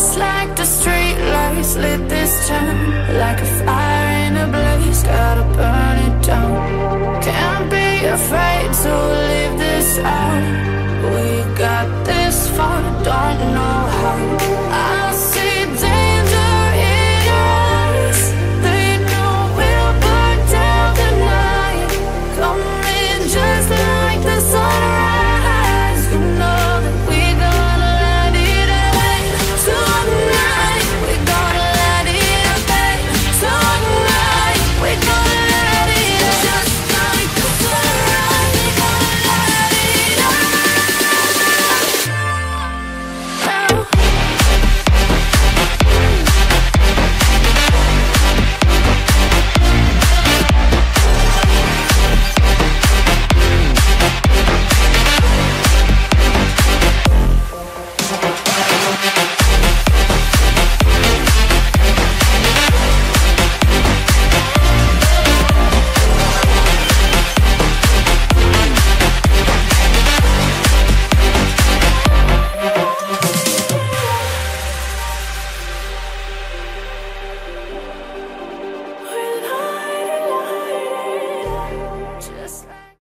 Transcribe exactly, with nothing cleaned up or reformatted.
Just like the street lights lit this town, like a fire in a blaze, gotta burn it down. Can't be afraid to leave this out.